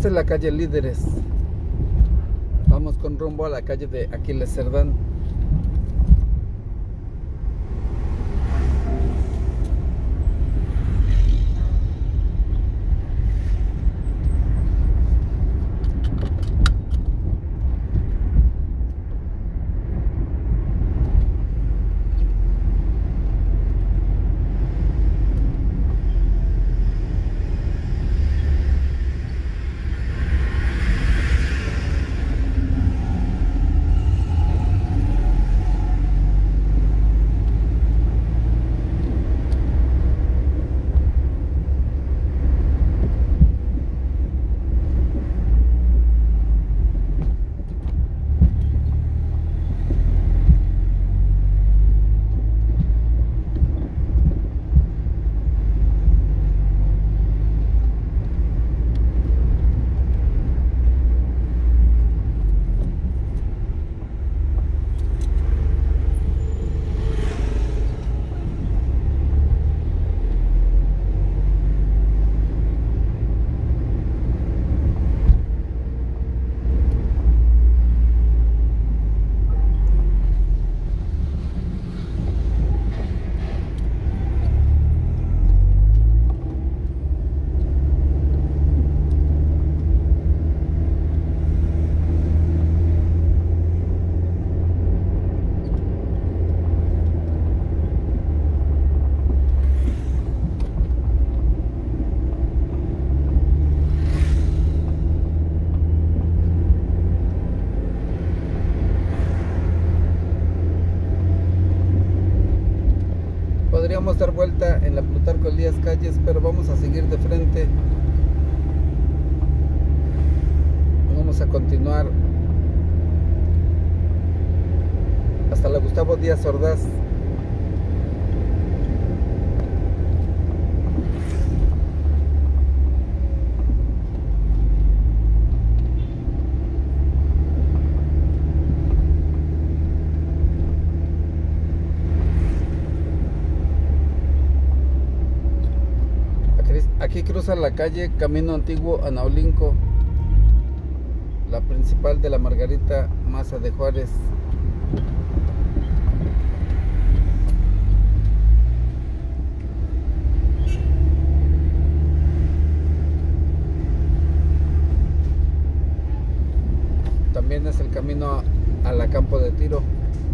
Esta es la calle Líderes. Vamos con rumbo a la calle de Aquiles Cerdán. Podríamos dar vuelta en la Plutarco Elías Calles, pero vamos a seguir de frente. Vamos a continuar hasta la Gustavo Díaz Ordaz. Aquí cruza la calle Camino Antiguo a Naulinco, la principal de la Margarita Maza de Juárez. También es el camino a la Campo de Tiro.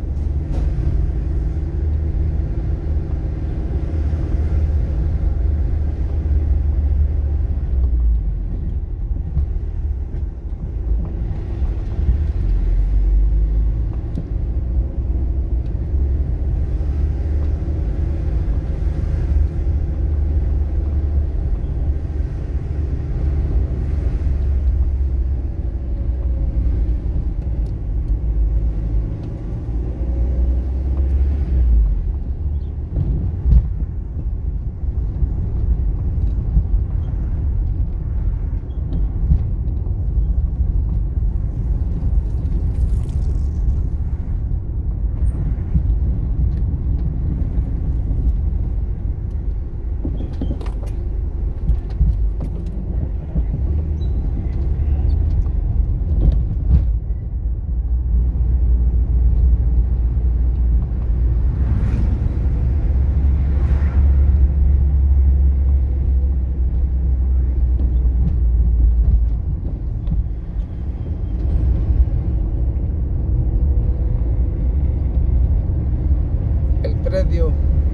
Predio.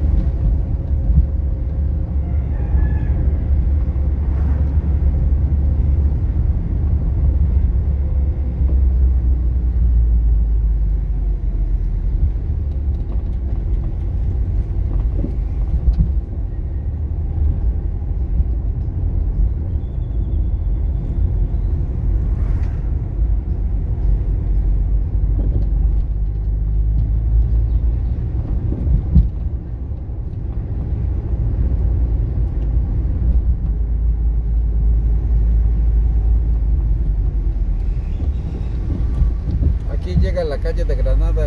Llega a la calle de Granada.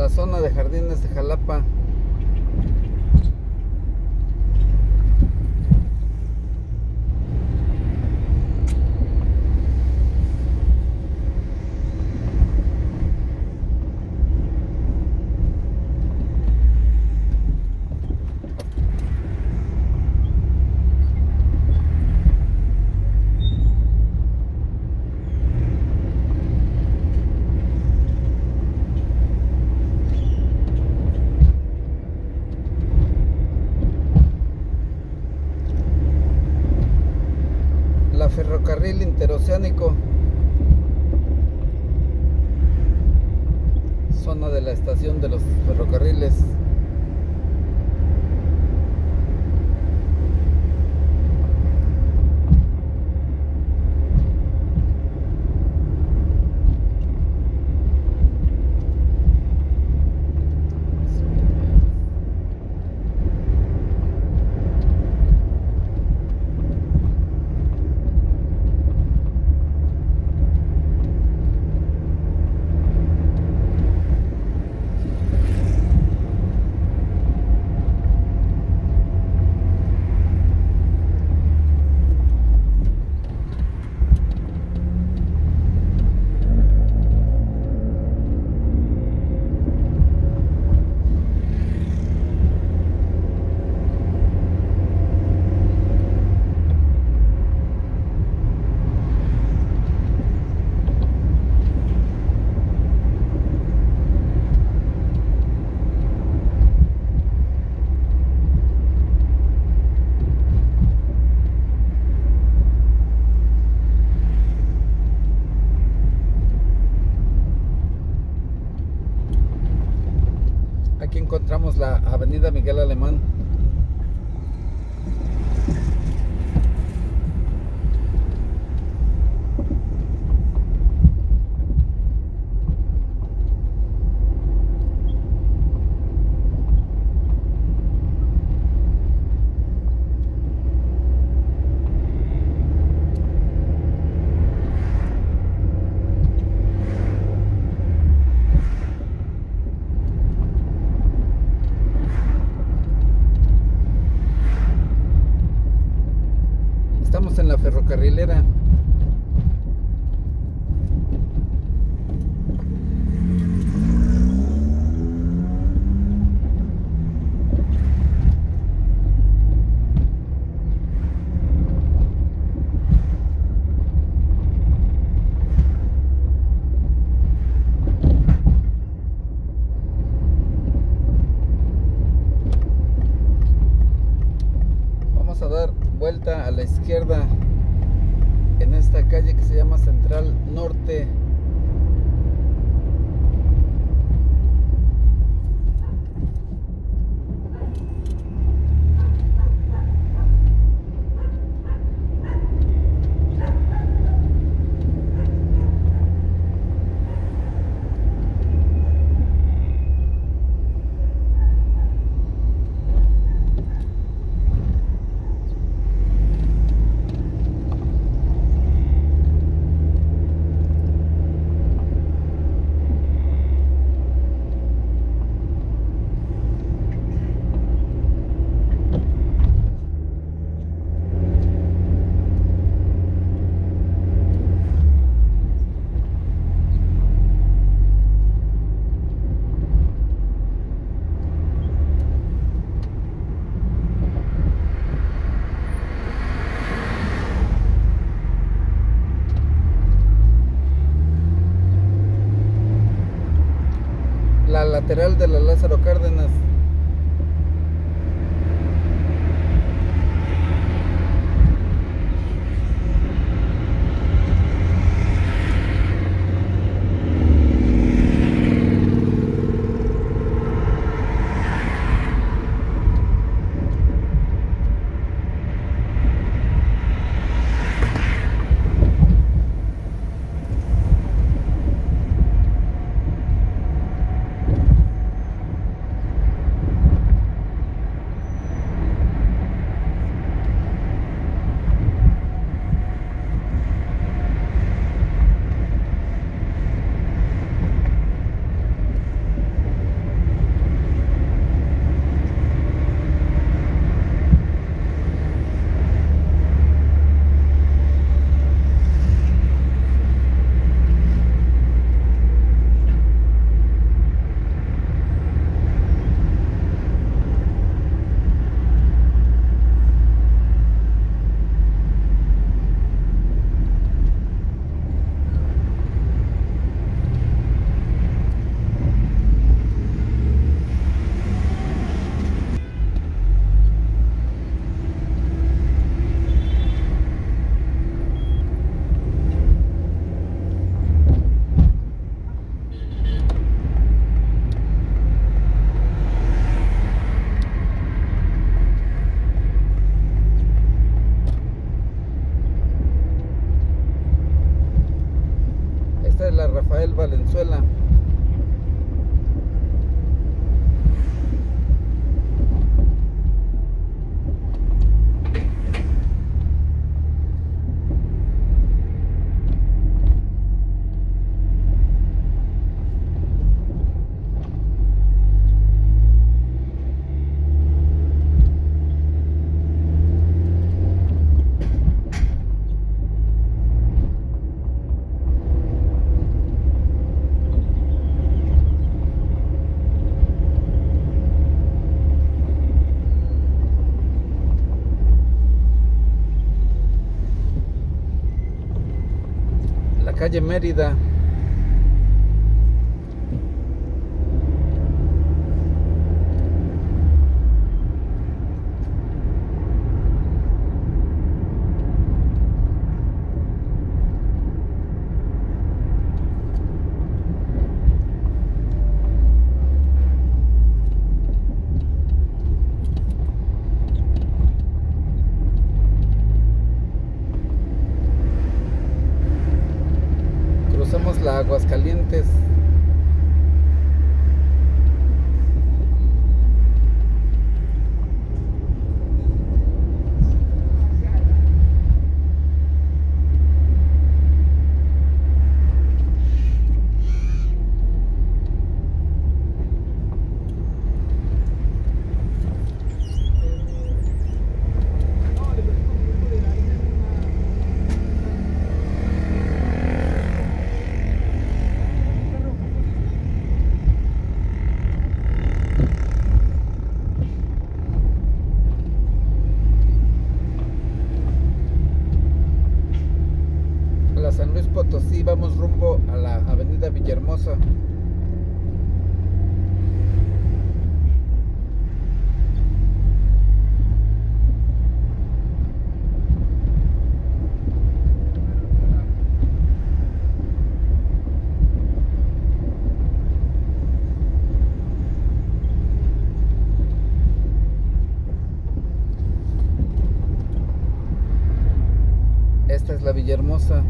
zona de Jardines de Jalapa. Ferrocarril interoceánico, zona de la estación de los ferrocarriles. Aquí encontramos la avenida Miguel Alemán. Estamos en la ferrocarrilera. Vamos a dar vuelta a la izquierda en esta calle que se llama Central Norte. La lateral de la Lázaro Cárdenas. Rafael Valenzuela. Calle Mérida. Cruzamos la Aguascalientes. San Luis Potosí, vamos rumbo a la avenida Villahermosa. Esta es la Villahermosa.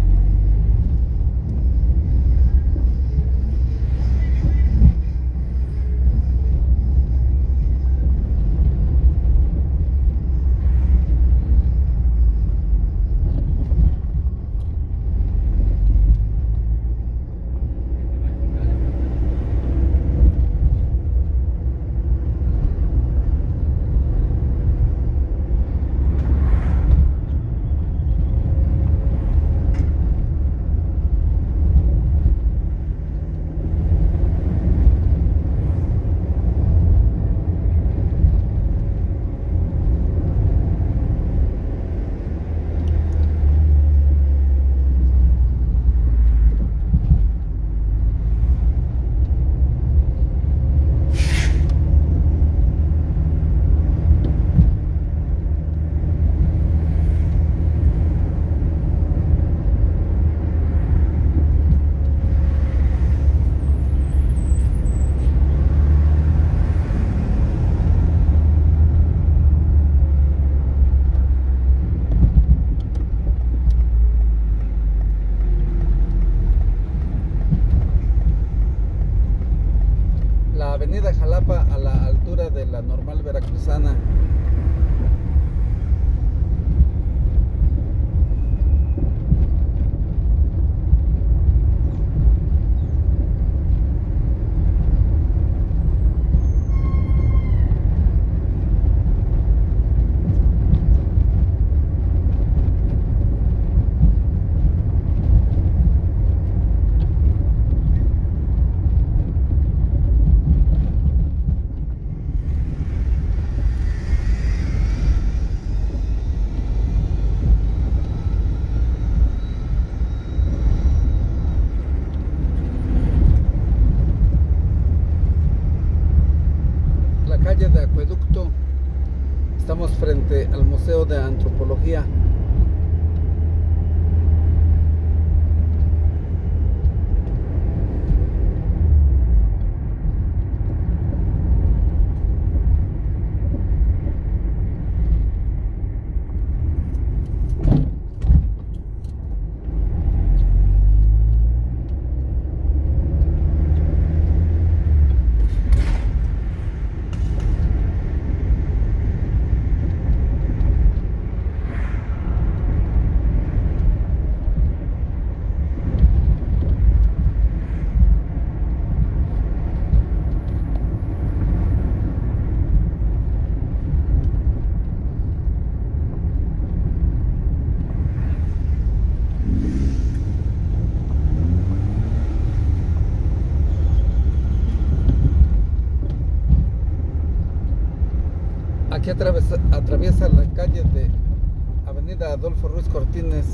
Avenida Jalapa a la altura de la Normal Veracruzana. Calle de Acueducto. Estamos frente al Museo de Antropología. Aquí atraviesa la calle de Avenida Adolfo Ruiz Cortines.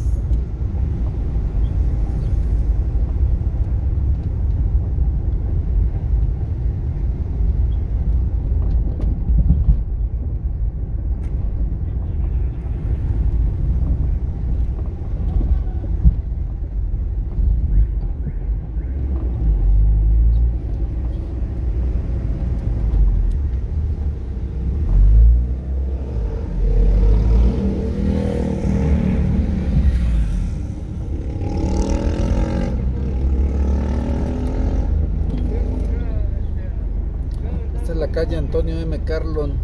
Esta es la calle Antonio M. Carlon.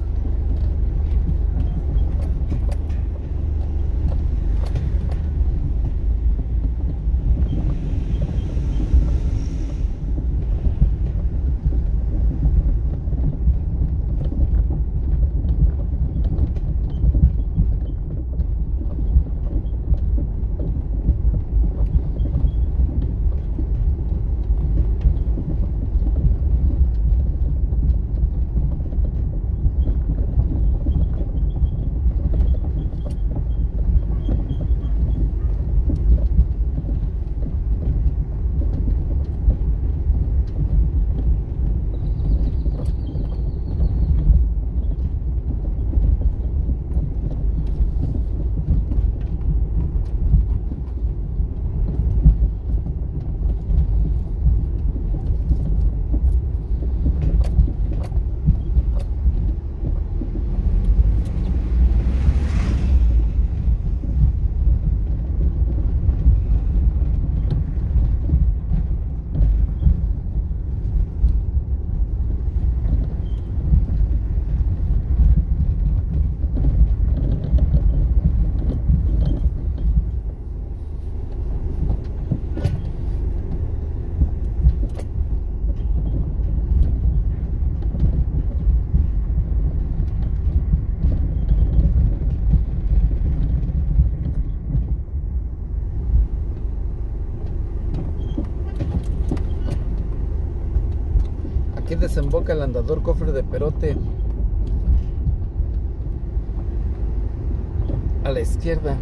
Aquí desemboca el andador Cofre de Perote. A la izquierda.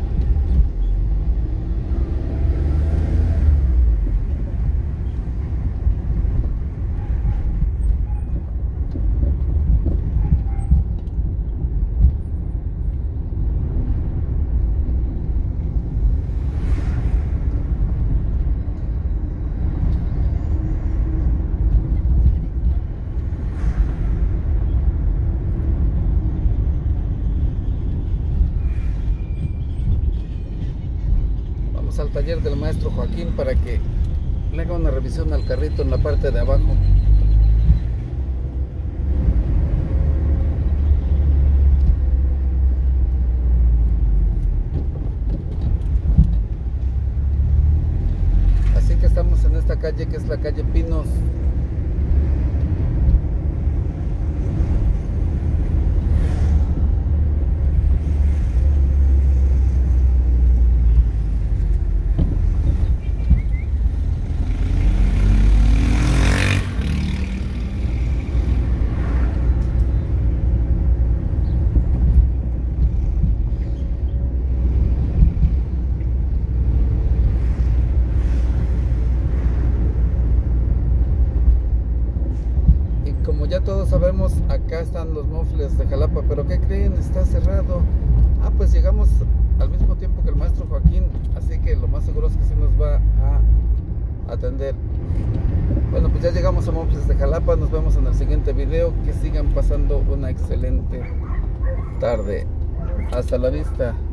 Al taller del maestro Joaquín para que le haga una revisión al carrito en la parte de abajo. Así que estamos en esta calle que es la calle Pinos. Como ya todos sabemos, acá están los mofles de Jalapa, pero ¿qué creen? Está cerrado. Pues llegamos al mismo tiempo que el maestro Joaquín, así que lo más seguro es que sí nos va a atender. Bueno, pues ya llegamos a mofles de Jalapa, nos vemos en el siguiente video. Que sigan pasando una excelente tarde. Hasta la vista.